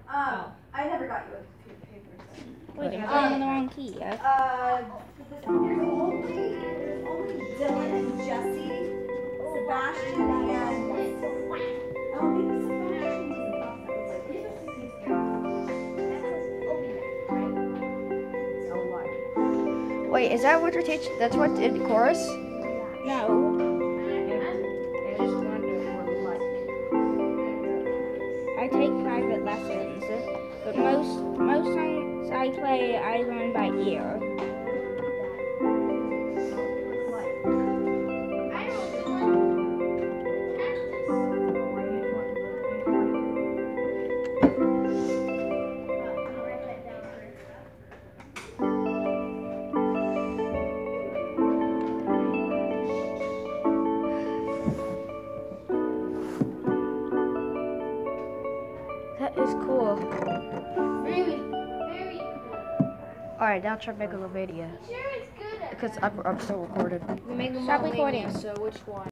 I never got you a paper. Wait, I'm playing in the wrong key. There's only Dylan and Jesse, Sebastian and maybe Sebastian. Wait, is that what you're teaching? That's what in the chorus? No. I take private lessons, but most songs I play I learn by ear. That is cool. Really, very cool. Alright, now try to make a little video. Sure, it's good at Because I'm still recording. Stop recording. So which one?